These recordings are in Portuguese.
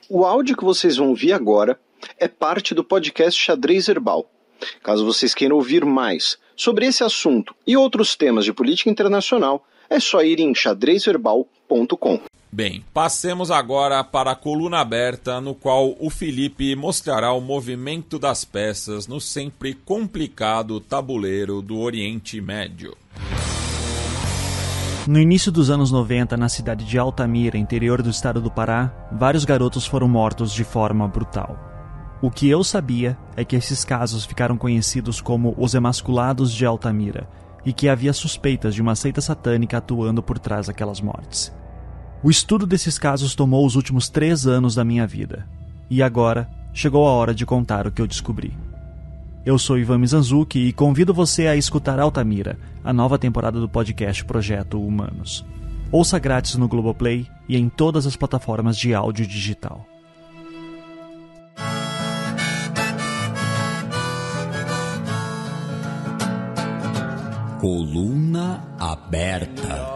O áudio que vocês vão ouvir agora é parte do podcast Xadrez Herbal. Caso vocês queiram ouvir mais sobre esse assunto e outros temas de política internacional, é só ir em xadrezverbal.com. Bem, passemos agora para a coluna aberta, no qual o Felipe mostrará o movimento das peças no sempre complicado tabuleiro do Oriente Médio. No início dos anos 90, na cidade de Altamira, interior do estado do Pará, vários garotos foram mortos de forma brutal. O que eu sabia é que esses casos ficaram conhecidos como os Emasculados de Altamira e que havia suspeitas de uma seita satânica atuando por trás daquelas mortes. O estudo desses casos tomou os últimos 3 anos da minha vida. E agora, chegou a hora de contar o que eu descobri. Eu sou Ivan Mizanzuki e convido você a escutar Altamira, a nova temporada do podcast Projeto Humanos. Ouça grátis no Globoplay e em todas as plataformas de áudio digital. Coluna aberta.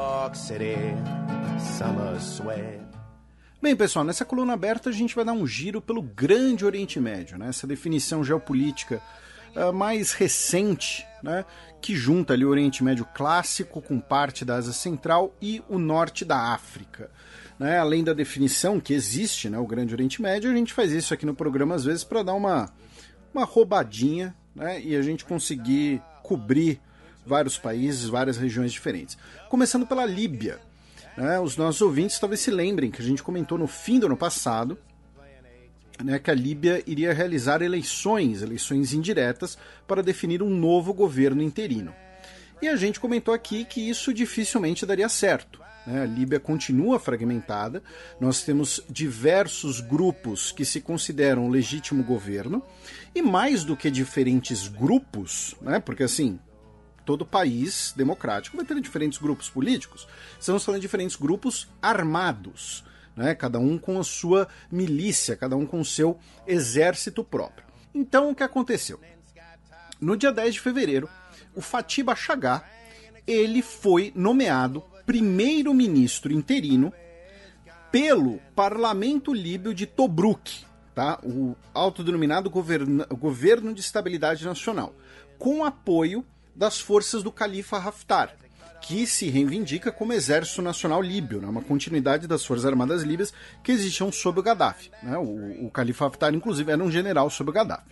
Bem, pessoal, nessa coluna aberta a gente vai dar um giro pelo grande Oriente Médio, né? Essa definição geopolítica mais recente, né? Que junta ali o Oriente Médio clássico com parte da Ásia Central e o norte da África. Né? Além da definição que existe, né? O grande Oriente Médio, a gente faz isso aqui no programa às vezes para dar uma roubadinha, né? E a gente conseguir cobrir vários países, várias regiões diferentes. Começando pela Líbia. Os nossos ouvintes talvez se lembrem que a gente comentou no fim do ano passado, né, que a Líbia iria realizar eleições indiretas para definir um novo governo interino. E a gente comentou aqui que isso dificilmente daria certo. Né? A Líbia continua fragmentada, nós temos diversos grupos que se consideram legítimo governo, e mais do que diferentes grupos, né, porque assim, todo país democrático vai ter diferentes grupos políticos. Estamos falando de diferentes grupos armados, né? Cada um com a sua milícia, cada um com o seu exército próprio. Então, o que aconteceu? No dia 10 de fevereiro, o Fatih Bashagha, ele foi nomeado primeiro-ministro interino pelo Parlamento Líbio de Tobruk, tá? O autodenominado Governo de Estabilidade Nacional, com apoio das forças do Califa Haftar, que se reivindica como Exército Nacional Líbio, né? Uma continuidade das Forças Armadas Líbias que existiam sob o Gaddafi. Né? O Califa Haftar, inclusive, era um general sob o Gaddafi.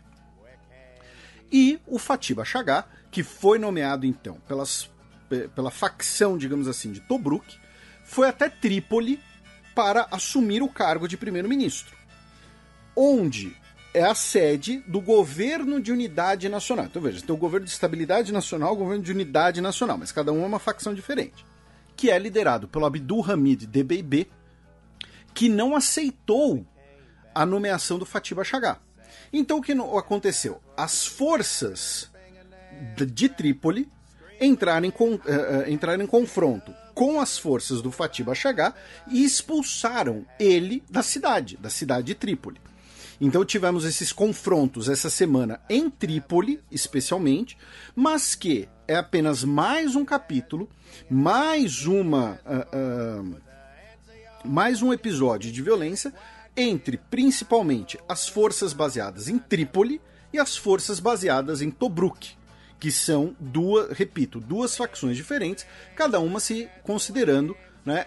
E o Fatih Bashagha, que foi nomeado, então, pela facção, digamos assim, de Tobruk, foi até Trípoli para assumir o cargo de primeiro-ministro, onde é a sede do Governo de Unidade Nacional. Então veja, tem o Governo de Estabilidade Nacional, o Governo de Unidade Nacional, mas cada um é uma facção diferente, que é liderado pelo Abdul Hamid Dbeibeh, que não aceitou a nomeação do Fatih Bashagha. Então o que aconteceu? As forças de Trípoli entraram em confronto com as forças do Fatih Bashagha e expulsaram ele da cidade de Trípoli. Então tivemos esses confrontos essa semana em Trípoli, especialmente, mas que é apenas mais um capítulo, mais um episódio de violência entre, principalmente, as forças baseadas em Trípoli e as forças baseadas em Tobruk, que são duas facções diferentes, cada uma se considerando, né,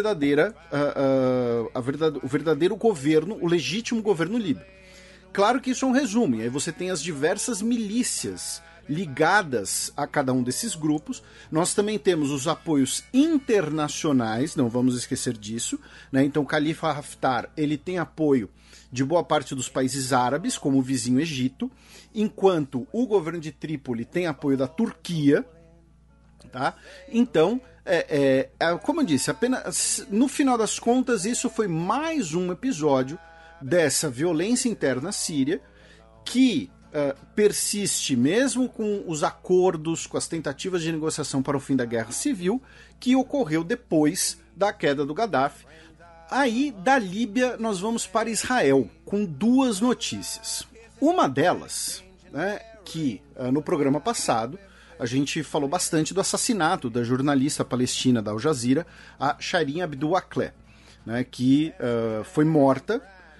o verdadeiro governo, o legítimo governo líbio. Claro que isso é um resumo, e aí você tem as diversas milícias ligadas a cada um desses grupos. Nós também temos os apoios internacionais, não vamos esquecer disso, né? Então o Califa Haftar, ele tem apoio de boa parte dos países árabes, como o vizinho Egito, enquanto o governo de Trípoli tem apoio da Turquia, tá? Então, como eu disse, apenas no final das contas, isso foi mais um episódio dessa violência interna síria que persiste mesmo com os acordos, com as tentativas de negociação para o fim da guerra civil, que ocorreu depois da queda do Gaddafi. Aí, da Líbia, nós vamos para Israel, com 2 notícias. Uma delas, né, que no programa passado, a gente falou bastante do assassinato da jornalista palestina da Al Jazeera, a Shireen Abu Akleh, né, que foi morta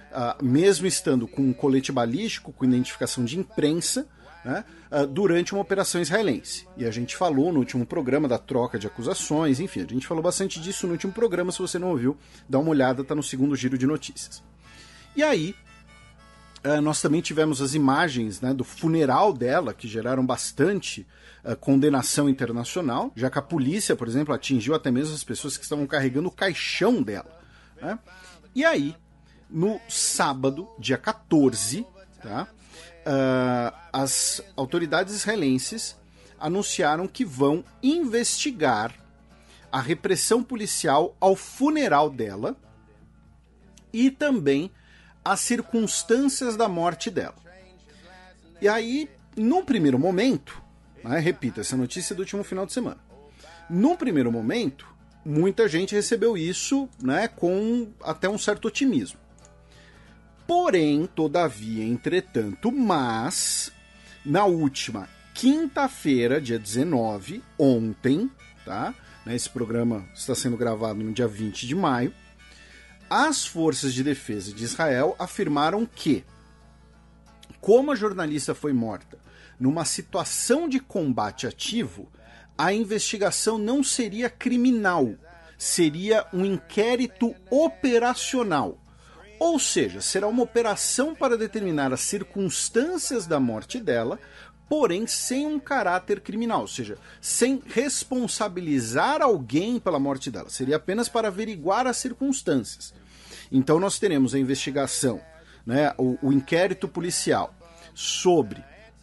mesmo estando com um colete balístico, com identificação de imprensa, né, durante uma operação israelense. E a gente falou no último programa da troca de acusações, enfim, a gente falou bastante disso no último programa. Se você não ouviu, dá uma olhada, tá no segundo giro de notícias. E aí, nós também tivemos as imagens, né, do funeral dela, que geraram bastante condenação internacional, já que a polícia, por exemplo, atingiu até mesmo as pessoas que estavam carregando o caixão dela, né? E aí, no sábado, dia 14, tá, as autoridades israelenses anunciaram que vão investigar a repressão policial ao funeral dela e também as circunstâncias da morte dela. E aí, num primeiro momento, né, repito, essa notícia é do último final de semana, num primeiro momento, muita gente recebeu isso, né, com até um certo otimismo. Porém, todavia, entretanto, mas, na última quinta-feira, dia 19, ontem, tá? Esse programa está sendo gravado no dia 20 de maio, as forças de defesa de Israel afirmaram que, como a jornalista foi morta numa situação de combate ativo, a investigação não seria criminal, seria um inquérito operacional. Ou seja, será uma operação para determinar as circunstâncias da morte dela, porém sem um caráter criminal, ou seja, sem responsabilizar alguém pela morte dela. Seria apenas para averiguar as circunstâncias. Então nós teremos a investigação, né, o inquérito policial sobre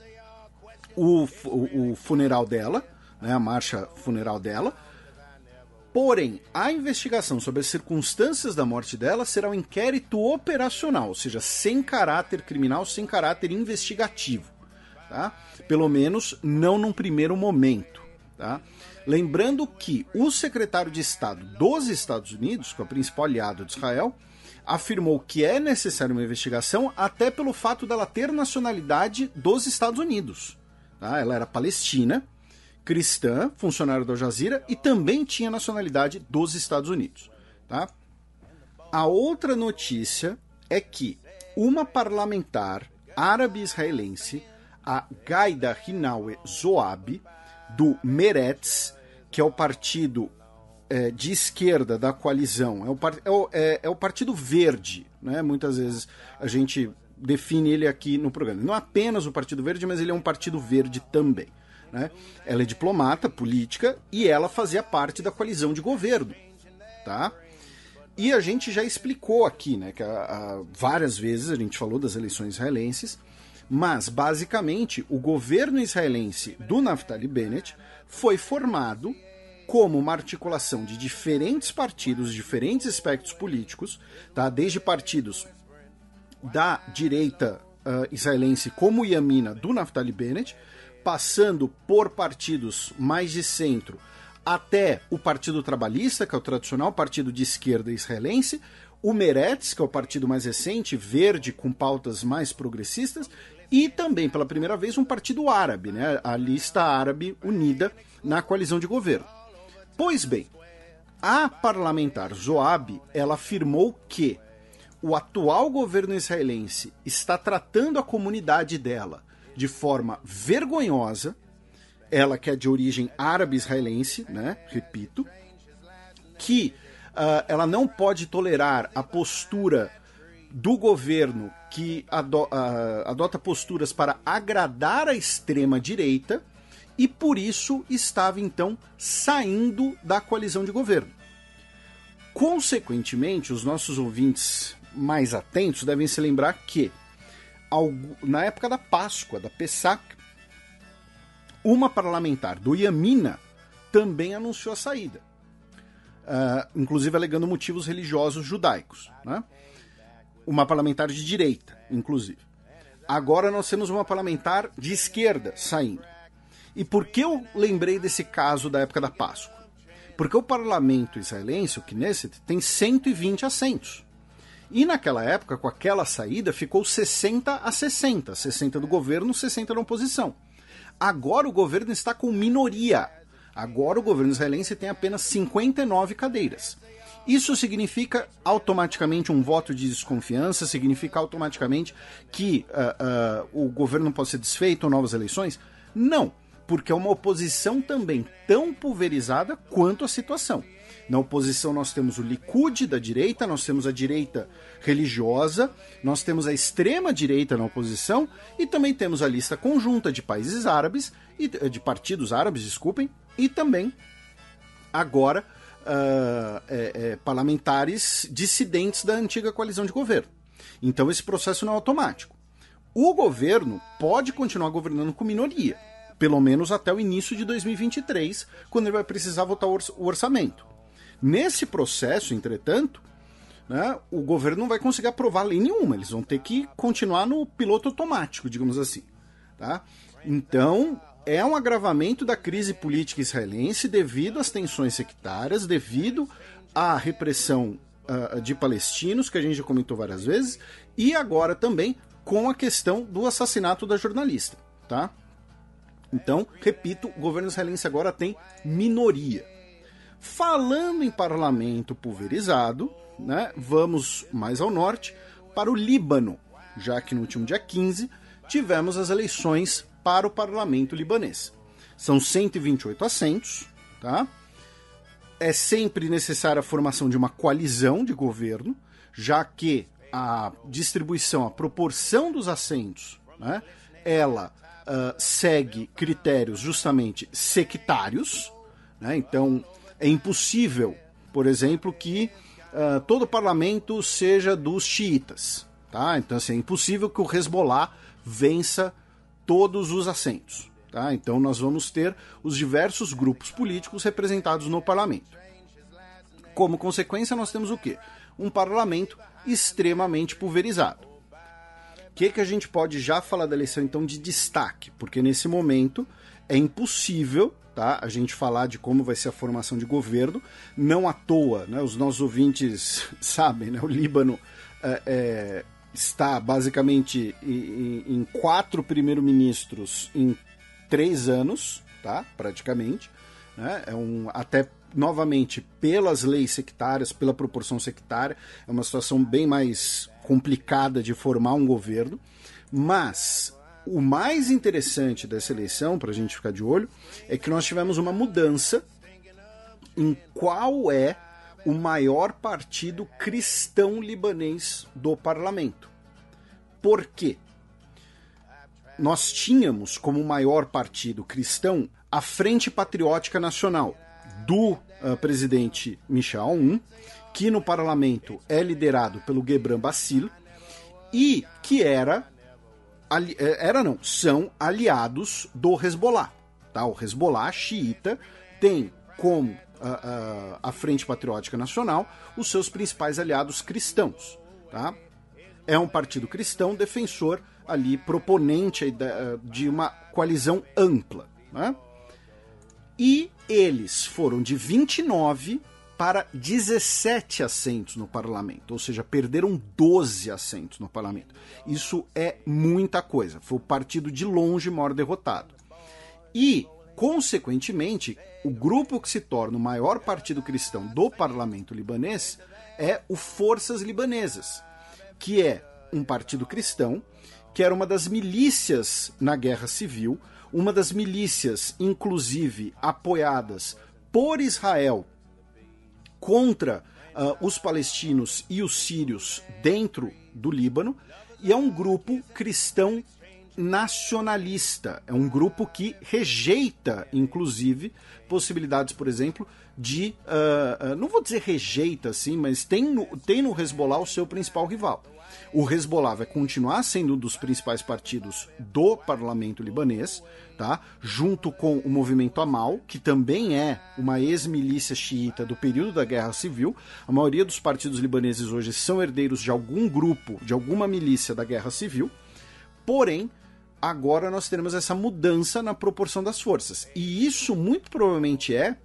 o funeral dela, né, a marcha funeral dela. Porém, a investigação sobre as circunstâncias da morte dela será um inquérito operacional, ou seja, sem caráter criminal, sem caráter investigativo. Tá? Pelo menos não num primeiro momento. Tá? Lembrando que o secretário de Estado dos Estados Unidos, que é o principal aliado de Israel, afirmou que é necessária uma investigação até pelo fato dela ter nacionalidade dos Estados Unidos. Tá? Ela era palestina, cristã, funcionária da Al Jazeera, e também tinha nacionalidade dos Estados Unidos. Tá? A outra notícia é que uma parlamentar árabe-israelense, a Gaida Rinawe Zoabi, do Meretz, que é o partido de esquerda da coalizão, é o Partido Verde, né? Muitas vezes a gente define ele aqui no programa. Não apenas o Partido Verde, mas ele é um partido verde também. Né? Ela é diplomata, política, e ela fazia parte da coalizão de governo. Tá? E a gente já explicou aqui, né, que várias vezes a gente falou das eleições israelenses, mas basicamente o governo israelense do Naftali Bennett foi formado como uma articulação de diferentes partidos, diferentes espectros políticos, tá? Desde partidos da direita israelense como o Yamina do Naftali Bennett, passando por partidos mais de centro, até o Partido Trabalhista, que é o tradicional partido de esquerda israelense, o Meretz, que é o partido mais recente, verde, com pautas mais progressistas, e também, pela primeira vez, um partido árabe, né? A Lista Árabe Unida na coalizão de governo. Pois bem, a parlamentar Zoabi, ela afirmou que o atual governo israelense está tratando a comunidade dela de forma vergonhosa, ela que é de origem árabe-israelense, né, repito, que ela não pode tolerar a postura do governo que adota posturas para agradar a extrema-direita e por isso estava então saindo da coalizão de governo. Consequentemente, os nossos ouvintes mais atentos devem se lembrar que na época da Páscoa, da Pessach, uma parlamentar do Yamina também anunciou a saída, inclusive alegando motivos religiosos judaicos, né? Uma parlamentar de direita, inclusive. Agora nós temos uma parlamentar de esquerda saindo. E por que eu lembrei desse caso da época da Páscoa? Porque o parlamento israelense, o Knesset, tem 120 assentos. E naquela época, com aquela saída, ficou 60-60. 60 do governo, 60 da oposição. Agora o governo está com minoria. Agora o governo israelense tem apenas 59 cadeiras. Isso significa automaticamente um voto de desconfiança? Significa automaticamente que o governo não pode ser desfeito ou novas eleições? Não, porque é uma oposição também tão pulverizada quanto a situação. Na oposição nós temos o Likud da direita, nós temos a direita religiosa, nós temos a extrema direita na oposição e também temos a lista conjunta de países árabes, de partidos árabes, desculpem, e também agora parlamentares dissidentes da antiga coalizão de governo. Então esse processo não é automático. O governo pode continuar governando com minoria, pelo menos até o início de 2023, quando ele vai precisar votar o orçamento. Nesse processo, entretanto, né, o governo não vai conseguir aprovar lei nenhuma, eles vão ter que continuar no piloto automático, digamos assim. Tá? Então, é um agravamento da crise política israelense devido às tensões sectárias, devido à repressão de palestinos, que a gente já comentou várias vezes, e agora também com a questão do assassinato da jornalista. Tá? Então, repito, o governo israelense agora tem minoria. Falando em parlamento pulverizado, né, vamos mais ao norte, para o Líbano, já que no último dia 15 tivemos as eleições para o parlamento libanês. São 128 assentos, tá? É sempre necessária a formação de uma coalizão de governo, já que a distribuição, a proporção dos assentos, né, ela segue critérios justamente sectários, né? Então é impossível, por exemplo, que todo o parlamento seja dos xiitas. Tá? Então assim, é impossível que o Hezbollah vença todos os assentos. Tá? Então nós vamos ter os diversos grupos políticos representados no parlamento. Como consequência, nós temos o quê? Um parlamento extremamente pulverizado. O que a gente pode já falar da eleição então de destaque? Porque nesse momento é impossível, tá, a gente falar de como vai ser a formação de governo, não à toa, né, os nossos ouvintes sabem, né, o Líbano está basicamente em 4 primeiros-ministros em 3 anos, tá, praticamente, né, até novamente pelas leis sectárias, pela proporção sectária, é uma situação bem mais complicada de formar um governo, mas o mais interessante dessa eleição, para a gente ficar de olho, é que nós tivemos uma mudança em qual é o maior partido cristão libanês do parlamento. Por quê? Nós tínhamos como maior partido cristão a Frente Patriótica Nacional, do presidente Michel Aoun, que no parlamento é liderado pelo Gebran Bassil, e que são aliados do Hezbollah. Tá? O Hezbollah xiita tem como a Frente Patriótica Nacional os seus principais aliados cristãos. Tá? É um partido cristão defensor, ali, proponente de uma coalizão ampla. Né? E eles foram de 29 para 17 assentos no parlamento, ou seja, perderam 12 assentos no parlamento. Isso é muita coisa. Foi o partido de longe maior derrotado. E, consequentemente, o grupo que se torna o maior partido cristão do parlamento libanês é o Forças Libanesas, que é um partido cristão, que era uma das milícias na Guerra Civil, uma das milícias, inclusive, apoiadas por Israel contra os palestinos e os sírios dentro do Líbano, e é um grupo cristão nacionalista, é um grupo que rejeita, inclusive, possibilidades, por exemplo, de, não vou dizer rejeita, assim, mas tem no Hezbollah o seu principal rival. O Hezbollah vai continuar sendo um dos principais partidos do parlamento libanês, tá? Junto com o movimento Amal, que também é uma ex-milícia xiita do período da Guerra Civil. A maioria dos partidos libaneses hoje são herdeiros de algum grupo, de alguma milícia da Guerra Civil. Porém, agora nós teremos essa mudança na proporção das forças. E isso muito provavelmente é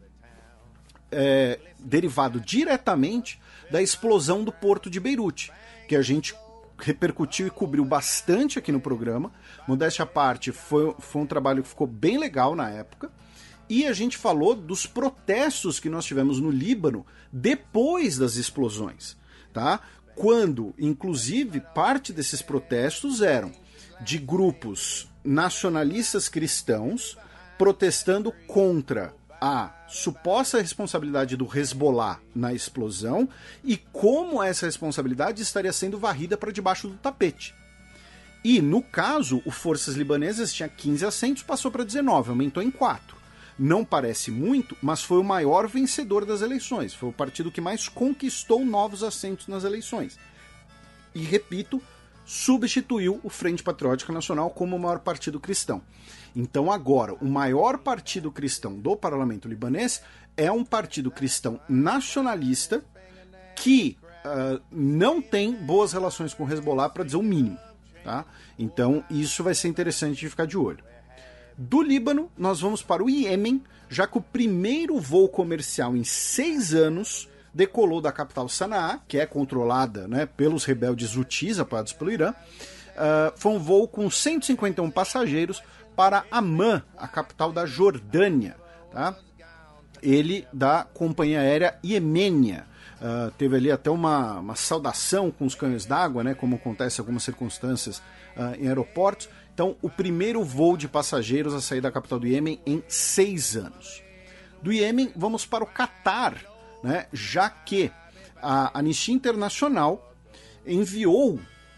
derivado diretamente da explosão do porto de Beirute, que a gente repercutiu e cobriu bastante aqui no programa. Modéstia à parte, foi um trabalho que ficou bem legal na época. E a gente falou dos protestos que nós tivemos no Líbano depois das explosões, tá? Quando, inclusive, parte desses protestos eram de grupos nacionalistas cristãos protestando contra a suposta responsabilidade do Hezbollah na explosão e como essa responsabilidade estaria sendo varrida para debaixo do tapete. E, no caso, o Forças Libanesas tinha 15 assentos, passou para 19, aumentou em 4. Não parece muito, mas foi o maior vencedor das eleições. Foi o partido que mais conquistou novos assentos nas eleições. E, repito, substituiu o Frente Patriótica Nacional como o maior partido cristão. Então, agora, o maior partido cristão do parlamento libanês é um partido cristão nacionalista que não tem boas relações com o Hezbollah, para dizer o mínimo. Tá? Então, isso vai ser interessante de ficar de olho. Do Líbano, nós vamos para o Iêmen, já que o primeiro voo comercial em 6 anos decolou da capital Sanaá, que é controlada, né, pelos rebeldes Houthis, apoiados pelo Irã. Foi um voo com 151 passageiros para Amman, a capital da Jordânia. Tá? Ele da companhia aérea Iemenia. Teve ali até uma saudação com os canhões d'água, né, como acontece em algumas circunstâncias em aeroportos. Então, o primeiro voo de passageiros a sair da capital do Iêmen em 6 anos. Do Iêmen, vamos para o Catar, né, já que a Anistia Internacional enviou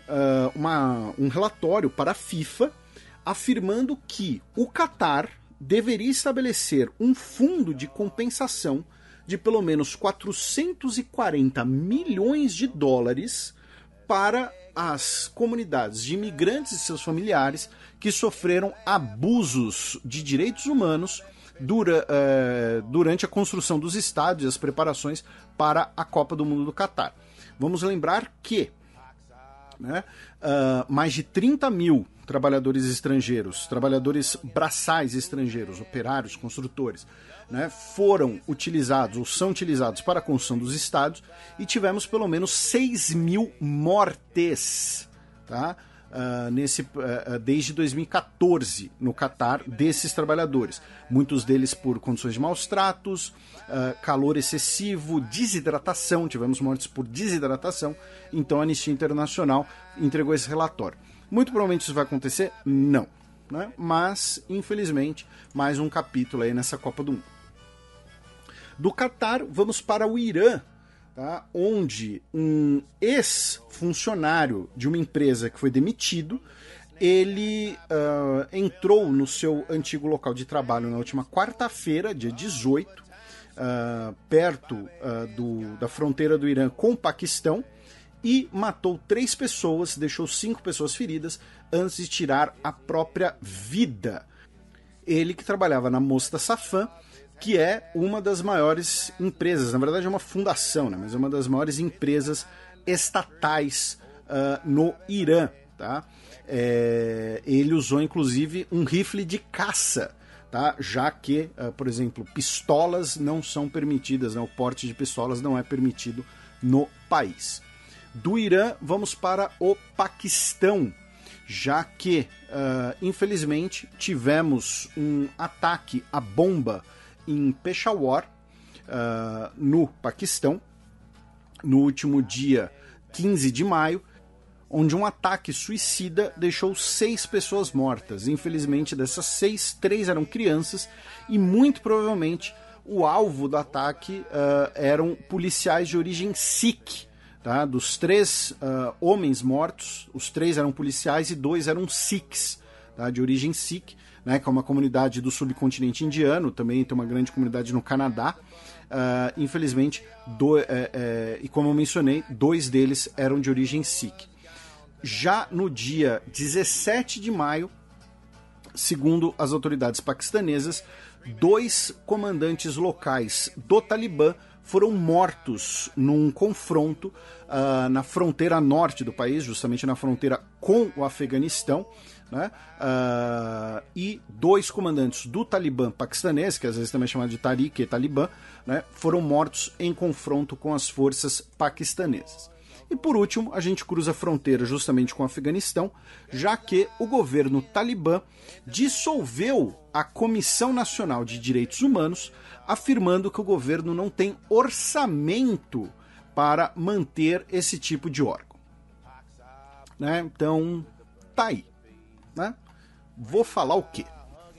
um relatório para a FIFA afirmando que o Catar deveria estabelecer um fundo de compensação de pelo menos 440 milhões de dólares para as comunidades de imigrantes e seus familiares que sofreram abusos de direitos humanos durante a construção dos estádios e as preparações para a Copa do Mundo do Catar. Vamos lembrar que, né, mais de 30 mil trabalhadores estrangeiros, trabalhadores braçais estrangeiros, operários, construtores, né, foram utilizados ou são utilizados para a construção dos estádios e tivemos pelo menos 6 mil mortes, tá? Desde 2014 no Catar, desses trabalhadores. Muitos deles por condições de maus tratos, calor excessivo, desidratação, tivemos mortes por desidratação. Então a Anistia Internacional entregou esse relatório. Muito provavelmente isso vai acontecer? Não. Né? Mas, infelizmente, mais um capítulo aí nessa Copa do Mundo. Do Catar, vamos para o Irã, tá? Onde um ex-funcionário de uma empresa que foi demitido, ele entrou no seu antigo local de trabalho na última quarta-feira, dia 18, perto da fronteira do Irã com o Paquistão, e matou 3 pessoas, deixou 5 pessoas feridas antes de tirar a própria vida. Ele que trabalhava na Mosda Safan, que é uma das maiores empresas, na verdade é uma fundação, né, mas é uma das maiores empresas estatais no Irã. Tá? Ele usou inclusive um rifle de caça, tá? Já que, por exemplo, pistolas não são permitidas, né? O porte de pistolas não é permitido no país. Do Irã, vamos para o Paquistão, já que, infelizmente, tivemos um ataque à bomba em Peshawar, no Paquistão, no último dia 15 de maio, onde um ataque suicida deixou 6 pessoas mortas. Infelizmente, dessas 6, 3 eram crianças e, muito provavelmente, o alvo do ataque eram policiais de origem Sikh. Tá? Dos 3 homens mortos, os 3 eram policiais e 2 eram Sikhs, tá? De origem Sikh, né? Que é uma comunidade do subcontinente indiano, também tem uma grande comunidade no Canadá. Infelizmente, e como eu mencionei, 2 deles eram de origem Sikh. Já no dia 17 de maio, segundo as autoridades paquistanesas, 2 comandantes locais do Talibã foram mortos num confronto na fronteira norte do país, justamente na fronteira com o Afeganistão, né? E 2 comandantes do Talibã paquistanês, que às vezes também é chamado de Tariq e Talibã, né? Foram mortos em confronto com as forças paquistanesas. E por último, a gente cruza a fronteira justamente com o Afeganistão, já que o governo talibã dissolveu a Comissão Nacional de Direitos Humanos, afirmando que o governo não tem orçamento para manter esse tipo de órgão. Né? Então, tá aí. Né? Vou falar o quê?